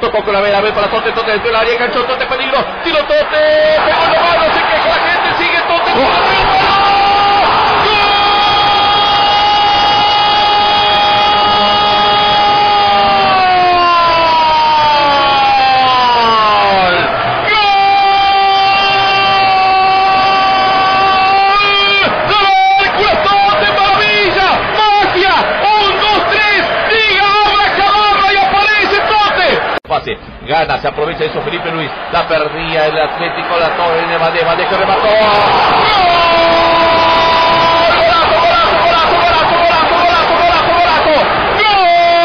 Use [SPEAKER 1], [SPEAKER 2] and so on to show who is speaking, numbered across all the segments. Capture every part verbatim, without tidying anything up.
[SPEAKER 1] tocó con la vera, ve para Tote, Tote dentro del área, enganchó Tote, peligro, tiro Tote, pegó la mano, se queja la gente, sigue Tote, ¡gol! Pase, gana, se aprovecha de eso Felipe Luis, la perdía el Atlético, la torre de Valdés, Valdés que remató. ¡Gol! ¡Golazo, golazo, golazo, golazo, golazo, golazo, golazo, golazo! ¡Gol!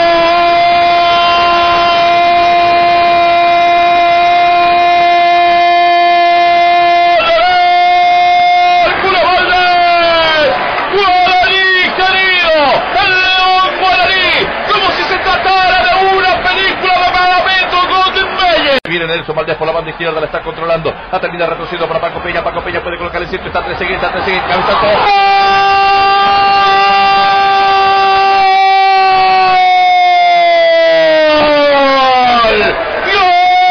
[SPEAKER 1] ¡Hércules Valdés! ¡Guaraní querido! ¡El León Guaraní! ¡Como si se tratara de una película de Viene Nelson Valdés por la banda izquierda, la está controlando. La termina retrocediendo para Paco Peña. Paco Peña puede colocar el centro. Está tres seguidos, está tres seguidos. Cabezazo. ¡Gol! ¡Gol!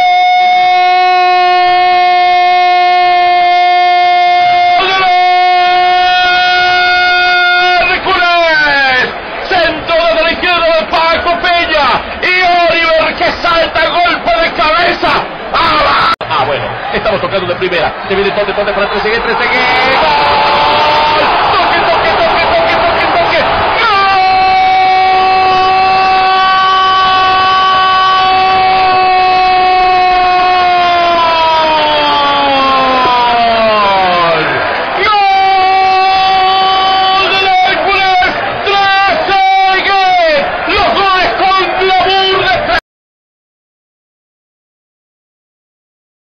[SPEAKER 1] ¡Hércules! Centro desde la izquierda de Paco Peña. Y Oliver que salta, golpe de cabeza. ¡Ah, ah bueno! Estamos tocando de primera. Se viene Tote, Tote para tres seguidos, tres seguidos.